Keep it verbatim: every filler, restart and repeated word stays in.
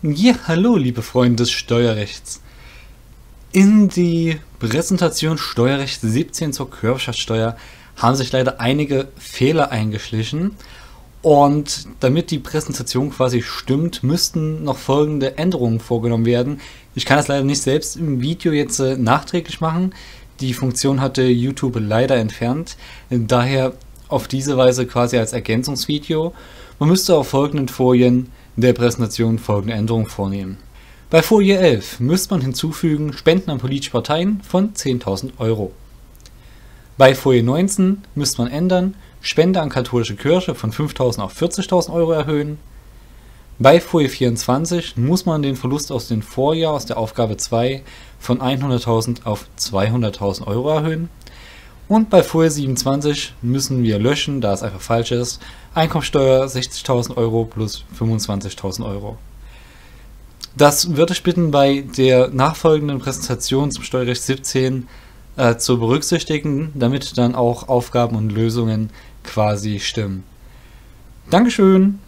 Ja, hallo liebe Freunde des Steuerrechts. In die Präsentation Steuerrecht siebzehn zur Körperschaftsteuer haben sich leider einige Fehler eingeschlichen und damit die Präsentation quasi stimmt, müssten noch folgende Änderungen vorgenommen werden. Ich kann das leider nicht selbst im Video jetzt äh, nachträglich machen. Die Funktion hatte YouTube leider entfernt, daher auf diese Weise quasi als Ergänzungsvideo. Man müsste auf folgenden Folien der Präsentation folgende Änderungen vornehmen. Bei Folie elf müsste man hinzufügen Spenden an politische Parteien von zehntausend Euro. Bei Folie neunzehn müsste man ändern Spende an katholische Kirche von fünftausend auf vierzigtausend Euro erhöhen. Bei Folie vierundzwanzig muss man den Verlust aus dem Vorjahr aus der Aufgabe zwei von hunderttausend auf zweihunderttausend Euro erhöhen. Und bei Folie siebenundzwanzig müssen wir löschen, da es einfach falsch ist, Einkommensteuer sechzigtausend Euro plus fünfundzwanzigtausend Euro. Das würde ich bitten, bei der nachfolgenden Präsentation zum Steuerrecht siebzehn äh, zu berücksichtigen, damit dann auch Aufgaben und Lösungen quasi stimmen. Dankeschön!